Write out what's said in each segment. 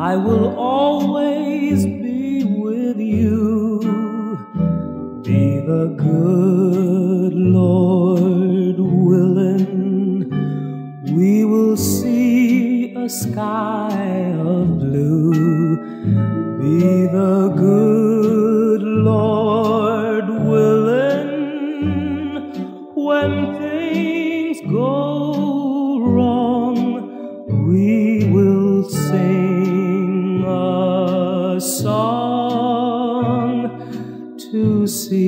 I will always be with you. Be the good Lord willing, we will see a sky of blue. Be the good Lord willing, when things go wrong, we will sing a song to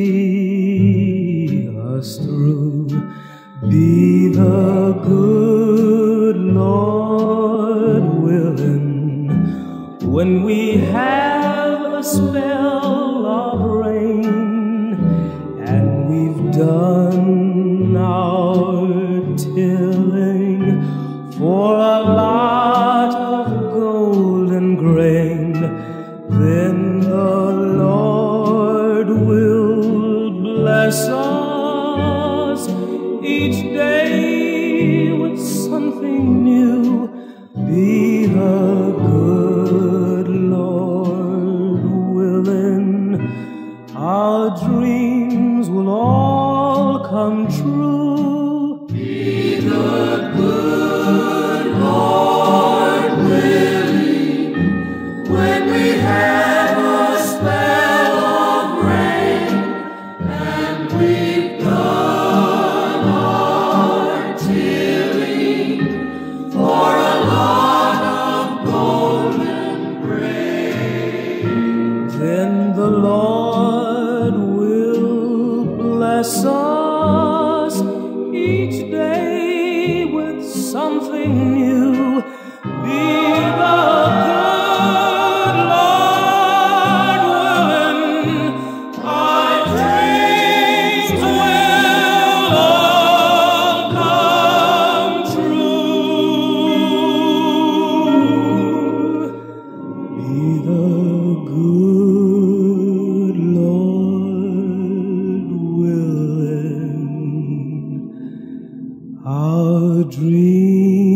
see us through. Be the good Lord willing, when we have a spell of rain and we've done our tilling for a lot of golden grain, then the Lord will bless us each day with something new. Be the good Lord willing, our dreams will all come true. Be the good Lord willing, when we have a spell of rain and we've done our tilling for a lot of golden grain, then the Lord will bless us each day with something new. Be the good Lord willing, our dreams will all come true. Be the good Lord willing, our dreams